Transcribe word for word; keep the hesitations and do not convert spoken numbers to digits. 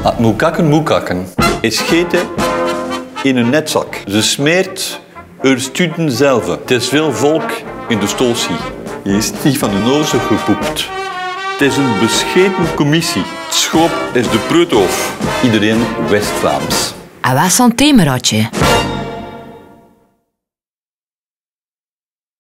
Het moekakken moekakken is scheten in een netzak. Ze smeert haar studenten zelf. Het is veel volk in de stolsie. Je is niet van de noze gepoept. Het is een bescheten commissie. Het schoop is de Preuthof. Iedereen West-Vlaams. En wat is een themeratje?